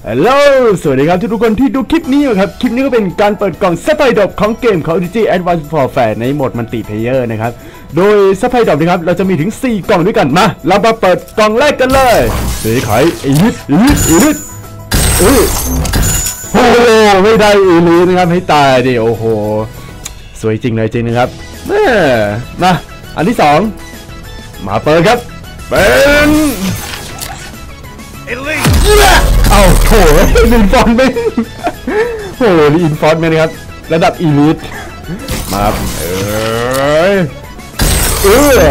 ฮัลโหลสวัสดีครับทุกคนที่ดูคลิปนี้ครับคลิปนี้ก็เป็นการเปิดกล่องซัพพลายดรอปของเกม Call of Duty Advanced Warfare ในโหมดมัลติเพลเยอร์นะครับโดยซัพพลายดรอปนะครับเราจะมีถึง4กล่องด้วยกันมาเรามาเปิดกล่องแรกกันเลยสีไข่อีลิทโอ้โหไม่ได้อีลิทนะครับให้ตายดิโอ้โหสวยจริงเลยจริงนะครับมาอันที่2มาเปิดครับเป็นเอาโถอินฟอนไม่โอ้ยอินฟอนไม่นะครับระดับอีลิทมาโอ้ย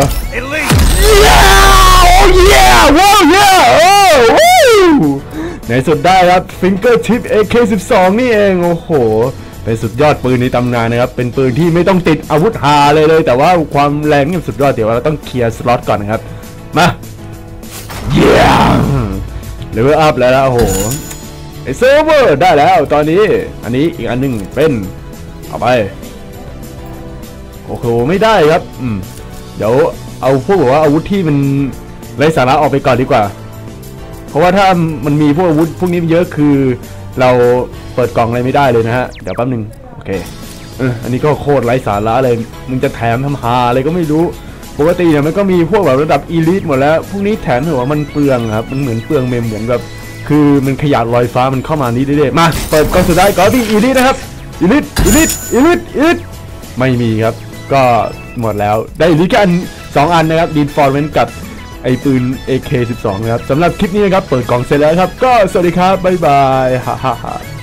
ในสุดได้ครับฟิงเกอร์ทิป AK12 นี่เองโอ้โหเป็นสุดยอดปืนในตำนานนะครับเป็นปืนที่ไม่ต้องติดอาวุธหาเลยแต่ว่าความแรงนี่สุดยอดเดี๋ยวเราต้องเคลียร์สล็อตก่อนนะครับมาเลเวลอัพแล้วโอ้โหไอเซิร์ฟเวอร์ได้แล้วตอนนี้อันนี้อีกอันหนึ่งเป็นเอาไปโอ้โหไม่ได้ครับเดี๋ยวเอาพวกแบบว่าอาวุธที่มันไร้สาระออกไปก่อนดีกว่าเพราะว่าถ้ามันมีพวกอาวุธพวกนี้เยอะคือเราเปิดกล่องอะไรไม่ได้เลยนะฮะเดี๋ยวแป๊บนึงโอเคอันนี้ก็โคตรไร้สาระเลยมึงจะแถมทำหาอะไรก็ไม่รู้ปกติเนี่ยมันก็มีพวกแบบระดับอีลิทหมดแล้วพวกนี้แถมถือว่ามันเปลืองครับมันเหมือนเปลืองเมมเหมือนแบบคือมันขยะลอยฟ้ามันเข้ามานี้ได้มาเปิดกล่องสุดท้ายก่อนที่อีลิทนะครับอีลิทไม่มีครับก็หมดแล้วได้อีลิทแค่2 อันนะครับดีนฟอร์เวนกับไอปืน AK12 นะครับสำหรับคลิปนี้นะครับเปิดกล่องเสร็จแล้วครับก็สวัสดีครับบ๊ายบายฮ่า